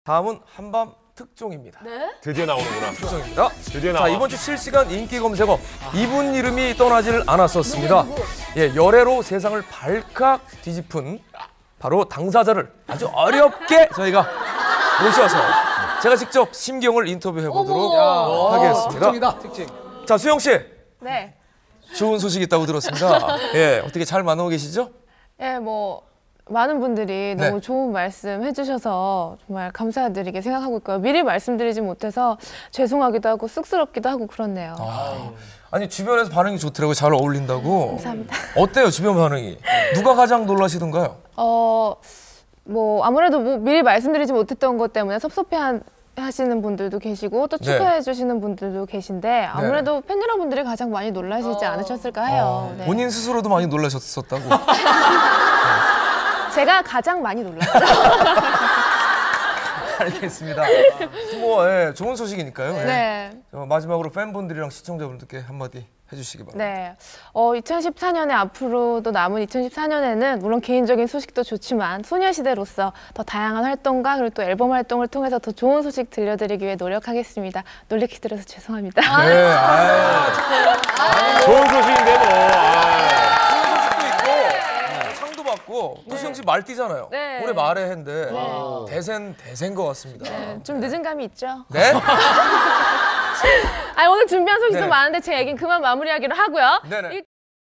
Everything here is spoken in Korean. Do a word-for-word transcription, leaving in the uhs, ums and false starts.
다음은 한밤 특종입니다. 네? 드디어 나오는구나. 특종입니다. 드디어 자, 나와. 이번 주 실시간 인기 검색어 이분 이름이 떠나질 않았었습니다. 예, 열애로 세상을 발칵 뒤집은 바로 당사자를 아주 어렵게 저희가 모셔서 제가 직접 심경을 인터뷰해 보도록 하겠습니다. 특징이다, 특징. 자, 수영 씨, 네. 좋은 소식 있다고 들었습니다. 예, 어떻게 잘 만나고 계시죠? 예, 뭐 많은 분들이 네. 너무 좋은 말씀 해주셔서 정말 감사드리게 생각하고 있고요. 미리 말씀드리지 못해서 죄송하기도 하고 쑥스럽기도 하고 그렇네요. 아, 아니 주변에서 반응이 좋더라고요. 잘 어울린다고. 감사합니다. 어때요, 주변 반응이? 누가 가장 놀라시던가요? 어, 뭐 아무래도 뭐 미리 말씀드리지 못했던 것 때문에 섭섭해한 하시는 분들도 계시고 또 네. 축하해 주시는 분들도 계신데 아무래도 팬 여러분들이 가장 많이 놀라시지 않으셨을까 해요. 네. 본인 스스로도 많이 놀라셨었다고. 제가 가장 많이 놀랐죠. 알겠습니다. 뭐 예, 좋은 소식이니까요. 예. 네. 어, 마지막으로 팬분들이랑 시청자분들께 한마디 해주시기 바랍니다. 네. 어, 이천십사 년에 앞으로도 남은 이천십사 년에는 물론 개인적인 소식도 좋지만 소녀시대로서 더 다양한 활동과 그리고 또 앨범 활동을 통해서 더 좋은 소식 들려드리기 위해 노력하겠습니다. 놀래키 들어서 죄송합니다. 네, 아유. 좋은 소식인데 뭐. 아. 좋은 소식도 있고 상도 받고 또 수영 씨 말띠잖아요. 네. 올해 말에 했는데 대세는 대세인 것 같습니다. 네, 좀 늦은 감이 있죠. 네? 아니, 오늘 준비한 소식도 네. 많은데 제 얘기는 그만 마무리하기로 하고요. 네네. 일-